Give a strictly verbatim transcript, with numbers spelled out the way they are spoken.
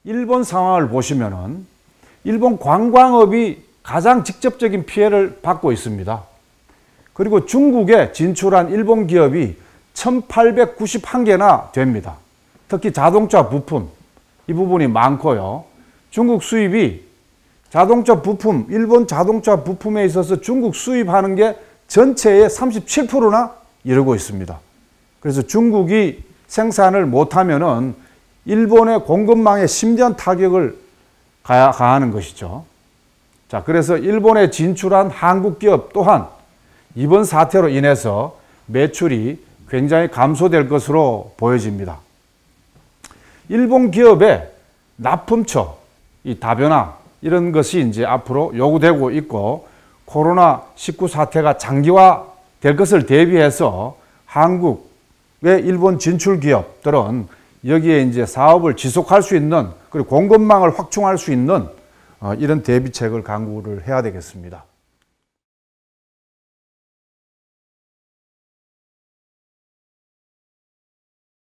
일본 상황을 보시면은 일본 관광업이 가장 직접적인 피해를 받고 있습니다. 그리고 중국에 진출한 일본 기업이 천팔백구십일 개나 됩니다. 특히 자동차 부품 이 부분이 많고요. 중국 수입이 자동차 부품, 일본 자동차 부품에 있어서 중국 수입하는 게 전체의 삼십칠 퍼센트나 이르고 있습니다. 그래서 중국이 생산을 못하면은 일본의 공급망에 심대한 타격을 가하는 것이죠. 자, 그래서 일본에 진출한 한국 기업 또한 이번 사태로 인해서 매출이 굉장히 감소될 것으로 보여집니다. 일본 기업의 납품처, 이 다변화 이런 것이 이제 앞으로 요구되고 있고 코로나 십구 사태가 장기화될 것을 대비해서 한국의 일본 진출 기업들은 여기에 이제 사업을 지속할 수 있는 그리고 공급망을 확충할 수 있는 이런 대비책을 강구를 해야 되겠습니다.